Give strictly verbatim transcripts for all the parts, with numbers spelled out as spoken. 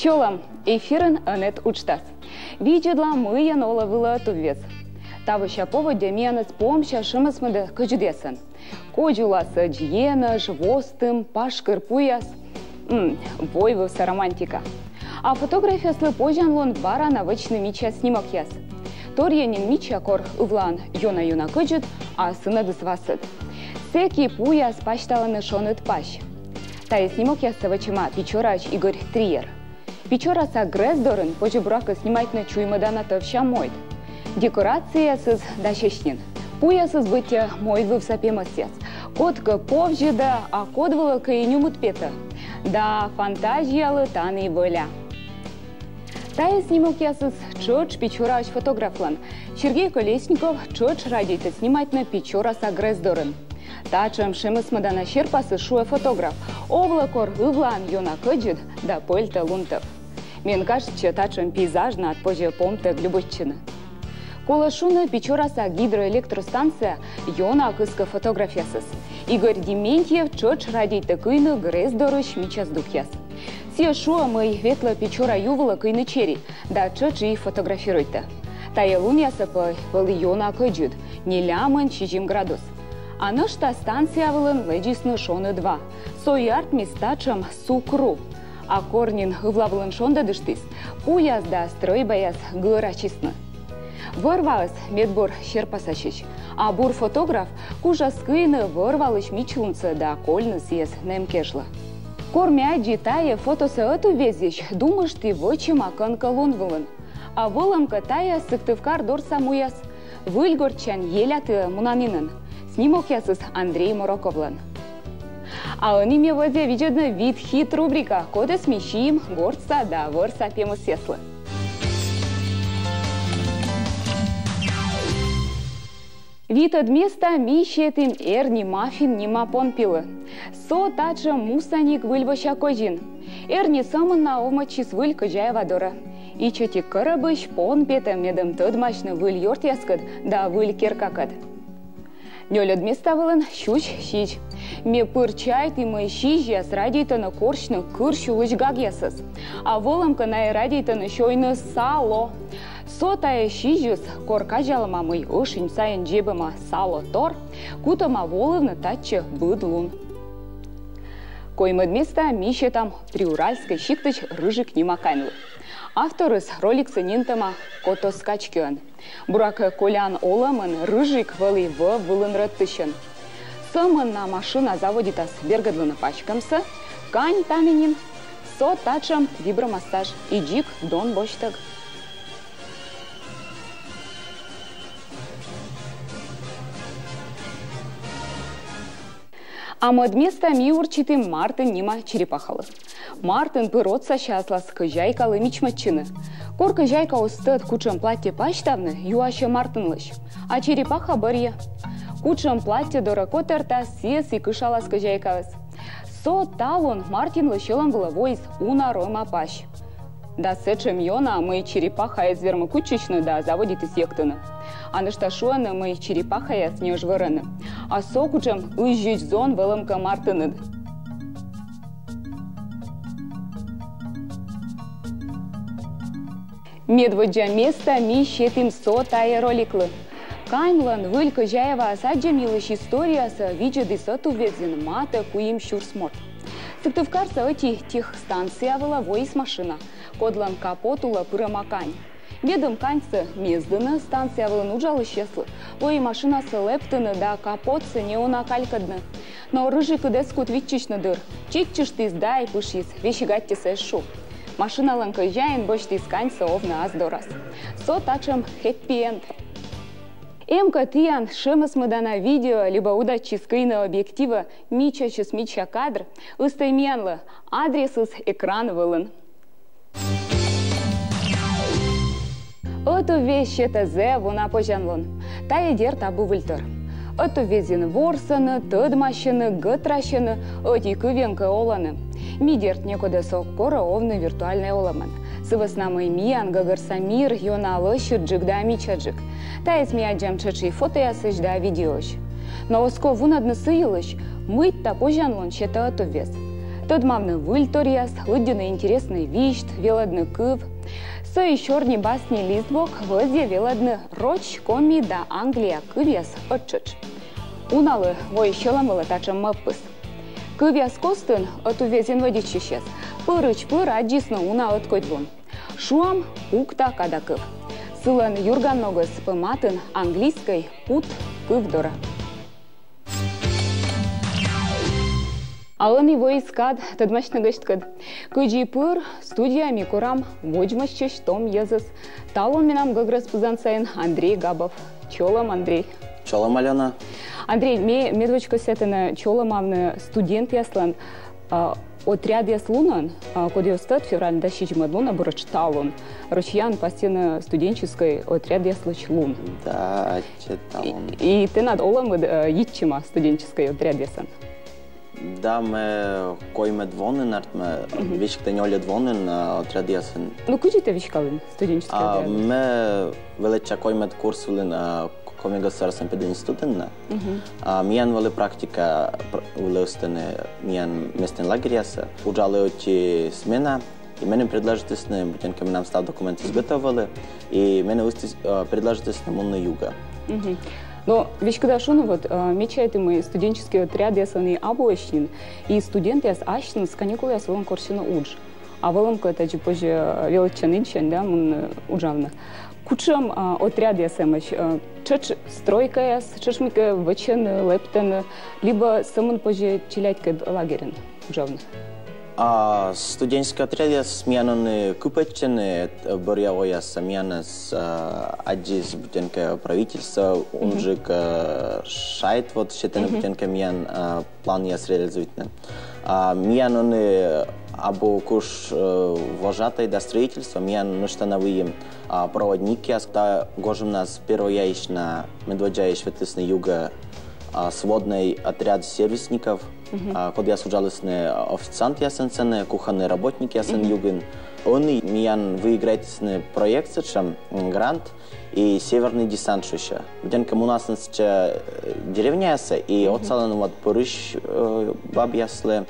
Пчелам эфирен анет учтас. Видедла мы янола вила тувец. Тавы шапова демианец помща шимасмыды кыждесен. Коджуласа джиена, жвостым, пашкыр пуяс. Ммм, войвывса романтика. А фотография слепожанлон бара навычный мича снимок яс. Торьянин мича кор ывлан йона-юна кыжит, а сына дысвасыд. Секи пуяс пашталаны шонет паш. Тая снимок яса вачима пичорач Игорь Триер. Пичораса грездорын позже брака снимать на чуймадана товща мойд. Декорация сыз дащечнин. Пуя сыз бытя мойд в сапемостец. Котка повжида, а кодвала каинюмут пета. Да фантазия лытаны воля. Тая снимок ясыз чоч пичорач фотографлан. Сергей Колесников чоч радита снимать на пичораса грездорын. Тачем шимысмадана щерпасы шуя фотограф. Овлакор ывлан йона кыджит да польта лунтов. Мен кажется, тачем пейзажно от позже помта глюбоччина. Колашуна печораса гидроэлектростанция йона акыска фотографиясыз. Игорь Дементьев чоч радита кыйны грездорыш мичас духяс. Сия шуа мый ветла печора ювала кыйны чери, да чоч и фотографируйта. Тая луньяса пой валы йона кыджит, не лямын чижим градус. А нашта станция вылын леджисны шоны два. Соярт мистачам сукру. А корнин влавлын шонда дыштыс. Пуяс да стройбаяс гырачисны. Вырвалась медбор щерпасачич. А бур фотограф кужаскыйны вырвалыш мичунца да кольны съез немкежла. Кормя джитая фотосы эту везищ, думаешь ты вочим аканка лун вылын. А вылымка тая сыктывкар дор самуяс. Выльгорчан еляты мунанинын. Снимок ясыз Андрей Мороковлан. А он име воде видно вид хит рубрика «Коды смещим, горца да ворса пему сеслы». Вид от места мищетым эр нима фин нима понпилы. Со тача мусаник выльваща кожин. Эр не самын на омачис выль кожая вадора. И чети карабыш пон пета медом тыдмачны выль йорт яскад да выль керкакад. Нёлёд места вылын щуч щич. Ме пырчайт и мы щижьяс радийтаны коршны кырщу лыжгаг ясыз. А волымка на радийтаны шойны сало. Сотая щижьюс корка жалыма мый ышын сайын жебыма сало тор, кутама волывны татчы быдлун. Коймыд места мище там приуральской щиктыч рыжик немаканлы. Авторыс ролик сынинтама кото скачкён. Бурака колян оламын рыжик вылы в вылын рыттышын. Сымын на машина заводитас бергадлыны пачкамсы, кань таменин, со тачам вибромассаж и джик дон боштаг. А мод места ми урчитым Мартын нима черепахалы. Мартын пыротса щаслас кыжайкалы мичматчыны. Кор кыжайка устыд кучым платье паштавны юаще Мартынлыш, а черепаха барье. Кучым платье дорокотерта сес и кышалас кыжайкалас. Со талон Мартин лыщелом головой уна рома пащ. Да сечем йона мы черепаха из вермы кучичны да заводит из ектыны. А на шташуаны мы черепаха яс не жвырыны. А со кучем уезжить зон вылымка Мартыны. Медводжа места ми щетим со тая роликлы. Каймлан выль кыжаева асаджа милыш история са виджеды сату ведзин мата куим щурсмот. Сыктывкарса эти тех станция вала воис машина. Кодлан капотула пырамакань. Медом каньцы мездыны станция вала нуджалы щеслы. Лои машина са лептыны да капотсы не унакалькадны. Но рыжий кыдескут витчичны дыр. Читчиштис дай пышис, вещигатти сэшу. Машина ланкыжаин бочтис каньцы овна аздорас. Со тачем хэппи-энд. Эмка тиян шемысмыдана видео либо удачи скрина объектива мича чус мича кадр ыстаймянлы адресыз экран вылын. Эту вещь это зе вуна пожанлын. Та едер табу выльтыр. Эту везин ворсаны, тыдмащыны, гытращыны, эти кывенка оланы. Мидерт некуда соккора овны виртуальный оламан. Сываснамый миян гагарсамир йоналы щурджик да мичаджик. Та из мияджам чачи фото ясыш да видеош. Но оско вунадны сыйлыш, мыть та пожанлын щета эту вез. Тот мавны выльторияс, лыддины интересный вищт, велодны кыв. Со еще не басни листвок, владе велодны роч, коми да Англия кывес отчеч. Уналы вой щеламылы тачам маппыс. Кывес костын оту везен водичищес. Пырыч пыр аджисно уна откоть вон. Шуам укта кадакыв. Сылан юрган ногыз пыматын английской пут кывдора. Алын его искад, тадмачны гышткад. Кыджи пыр студиями курам воджмащищ том езыс. Талон минам гаграс пызансайын Андрей Габов. Чолам, Андрей. Чолам, Алена. Андрей, ме медвочка сетена чолам авны студент яслан. Отряд яслунан, куда остат февраль до щичмадлуна бороч талон. Рочьян пастена студенческой отряд яслыч лун. Да, читалон. И ты над олам итчима студенческой отряд ясан. Да, мы койме двонен, арт мы вещи-то не оля двонен отряд ясан. Ну, куда ты вещкалин студенческий отряд? Мы велича койме курс велин коми государственный пединститутен. Миян вели практика улестене миян местен лагеряса. Ужалы очи смена. И мене предложитесне, бутенка нам став документы изготовили. И мене предложитесне мунна юга. Но ведь когда шуну вот мечает мы студенческий отряд ясаны обоищин и студенты яс ащин с каникулы яс волом корчина удж, а волом кое-то же позже величанинчен, да, mun уджавна. Кучам отряд ясэмэч чач стройка яс, чач мика вачен лептен, либо самон позже челять кад лагерен уджавна. А студенческий отряд яс смяноны купечены борьяво яс смянас аджис бутенка правительства, он же шайт вот считано бутенка миян план яс реализуется. Мияноны або куш вожатай до строительства миян нуштановые проводники, а когда гожем нас первояично медводжаешь ветлесны юга сводный отряд сервисников. Код я суджалысны официант ясен, кухонные работники ясен юген. Они миян выиграет проект, чем грант и северный десант шуша. Бденка у нас деревня яса и отсален вот порыш баб ясле.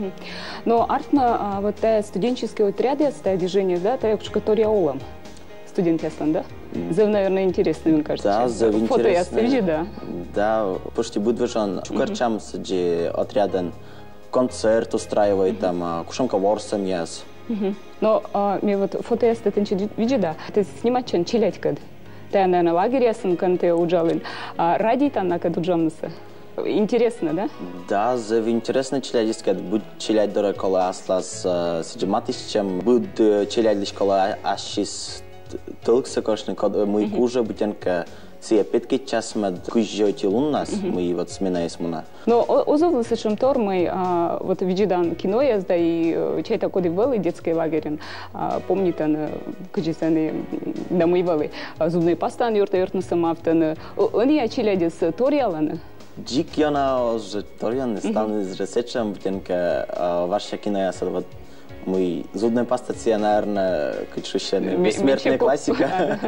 Но артна вот та студенческий отряд яста движение, да, та который олам. Студент яслан, да? Зав, наверное, интересно, мне кажется. Да, зав интересно. Фото яста види, да? Да, почти будет выжжен. Чукарчам саджи отряден концерт устраивает там, кушамка ворсам яс. Но мне вот фото яста ты види, да? Ты снимать чан чилять кад. Ты, наверное, лагерь ясан, кан ты уджалин. Ради там на кад уджамнаса. Интересно, да? Да, зав интересно чилять, кад будет чилять дора кола аслас сиджиматис, чем будет чилять лишь кола ашис толкса кошны, когда мы кужа бутенка сия пятки час мед кужжоти луннас, мы вот смена из муна. Но озовлся чем тор мы вот видидан кино езда и чай такой вели детский лагерь, помните на кужисаны да мы вели зубные пастан юрта юртна самафтан, они очилядис ториаланы. Джик яна уже ториан стан из ресечем бутенка ваша кино я вот мы зубная паста, це, наверное, кучущая бессмертная классика.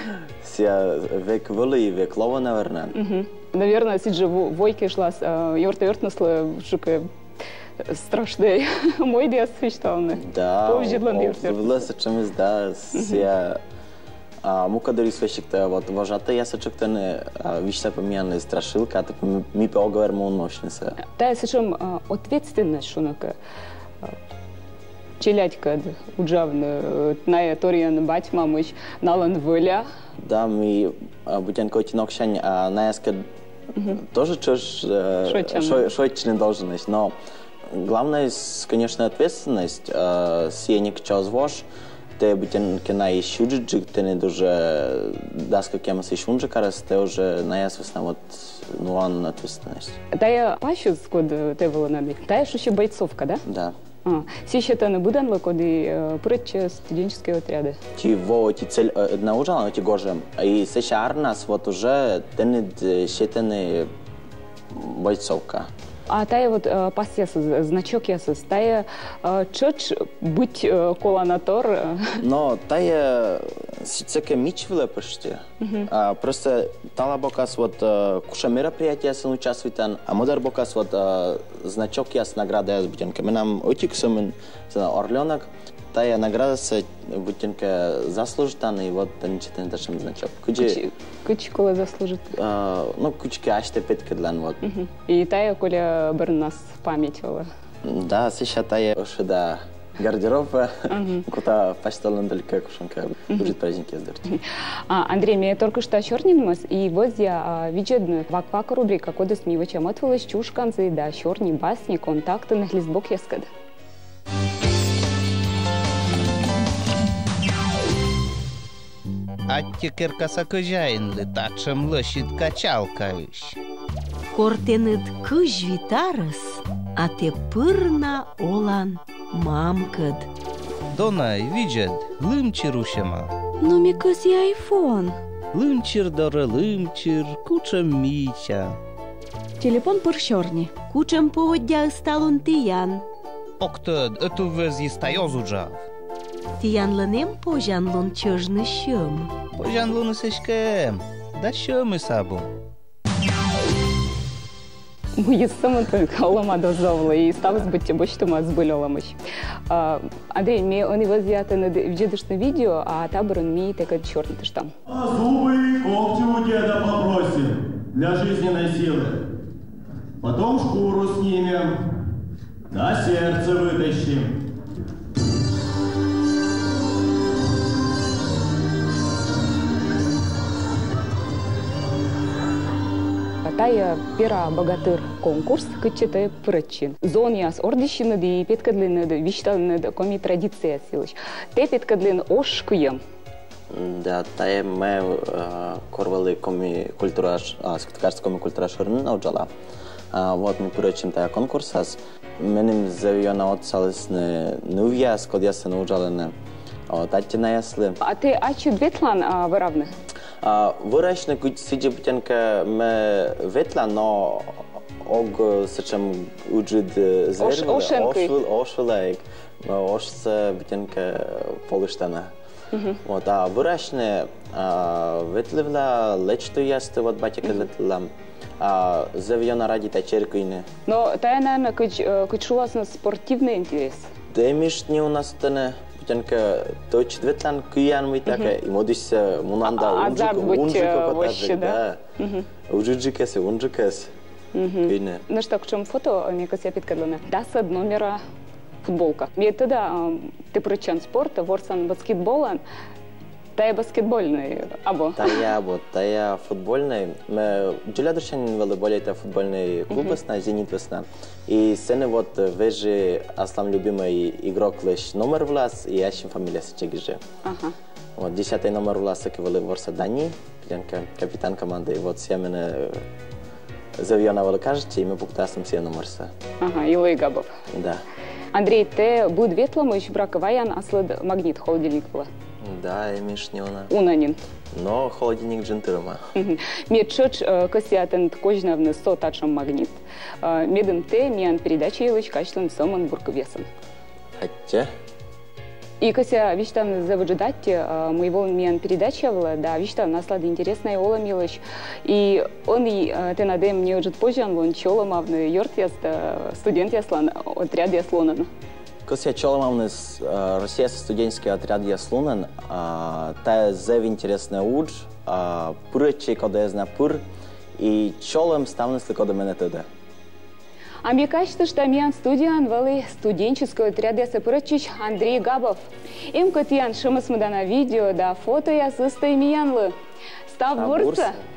Все век воли и век лова, наверное. Наверное, сиджи войки шла, юрта-юртнесла, шука страшный. Мой дес фишталны. Да, влез, чем из, да, все... Мука дори свещик-то, вот, вожата, я сочек-то не веща помяны страшилка, а то ми поговоримо нощница. Да, я сочем ответственность, шунака. Челять кад уджавны на ториан бать мамыч налан воля. Да, мы будем койти нокшань, а на эскад тоже чушь шойчный должность, но главное, конечно, ответственность. Сиеник час вож, ты будем кена и щуджик, ты не дуже даска кема си шунджи карас, ты уже на ясвестна вот нуан ответственность. Да я пащу скод ты было надо. Да я еще бойцовка, да? Да. Сещата не будем лакоди притча студенческие отряды. Ти во ти цель наужала ти гожем. И сейчас нас вот уже тенет считаны бойцовка. А тая вот пассиясы, значок ясыз, тая чоч быть колонатор. Но тая всякая мичвила почти. Просто тала бокас вот куша мероприятия сын участвует, а модар бокас вот значок яс награда яс бутенка. Мы нам отиксумен орленок. Тая награда с бутенка заслужит, и вот ничего ташем значок. Кучи кола заслужит? Ну, кучки аште петки длан вот. И тая коля бер нас памятила? Да, сейчас тая ошида гардероба, куда почталан только кушанка будет праздники сдать. Андрей, мне только что чернин и вот я видел ваквак рубрика кода смивача мотвалась чушканцы да черни басни контакты на листбок яскад. Аттекер касакыжайынлы тачым лышит качалкавыш. Кортенет кыж витарыс, а те пырна олан мамкыд. Донай, виджет, лымчыр ушема. Но ми кыз я айфон. Лымчыр дары лымчыр, кучам мича. Телефон пыршорни. Кучам поводя сталун тиян. Октод, эту вез истаёзуджав. Тиянлынем пожанлун чыжны шым. Пожанлуны сешкем, да шымы сабу. Мы самым только олама дозовла и стало быть больше мы сбылёламыш. Андрей, мне он его взято на видишное видео, а таборон ми такой черный ты что? А зубы и когти у деда попросим для жизненной силы. Потом шкуру снимем, да сердце вытащим. Тая пера богатыр конкурс кычыты прычин. Зон яс ордищины ди петкадлины ди вишталины ди коми традиция силыш. Те петкадлин ош куем. Да, тая мы корвалы коми культураж, а скажем коми культураж рн ауджала. Вот мы прычин тая конкурсас. Меним завьёна отсалыс не нувья, скод ясы науджаланы. Вот аттина ясли. А ты ачу ветлан выравны? Выращена куть сиди бутенка мы ветла, но ог сечем уджид зверь. Ошенкой. Ошвилайк. Ошса бутенка полыштана. Вот, а выращена ветливла, лечту ясты, вот батика ветла. Завьёна ради тачеркуйны. Но тая, наверное, куть шулас на спортивный интерес. Да, имеешь не у нас тане. Бутенка точит ветлан куян мы така и модися мунанда азарт унжика вообще, да? Ужиджикасы, унжикасы. Куйны. Ну что, к чему фото, мне кажется, петкадлана. Дасад номера футболка. Мне тогда ты прочан спорта, ворсан баскетболан. Тая баскетбольный, або? Тая, або, тая футбольный. Мы джулядыршан волейболе это футбольный клуб на Зенит весна. И сцены вот вежи Аслам любимый игрок лишь номер влас и ящим фамилия сечегиже. Ага. Вот десятый номер власа кивали ворса Дани, капитан команды. И вот семена завьёна вала кажете, и мы пуктасом все номерса. Ага, Илой Габов. Да. Андрей, ты будет ветлом еще браковаян, аслед магнит холодильник была? Да, имеешь не она. Унанин. Но холодильник джентырма. Медчоч косиатен кожнавны сто тачом магнит. Медем те миан передачи елыч качествен соман бурковесом. Хотя? И кося вичтан заводжидать моего миан передачи была, да, вичтан наслады интересная ола милыч. И он и те надем мне уже позже он чола мавны йорт яста студент яслан отряд яслонан. Кося чоламавны Россия студенческий отряд яслунан, та зев интересная удж, пурычи кода я знаю пур, и чолам ставнесли кода мене туда. А мне кажется, что миан студиан вали студенческий отряд яса пурычич Андрей Габов. Им котиян шимас мы на видео, да фото я сыстай миянлы. Став бурса.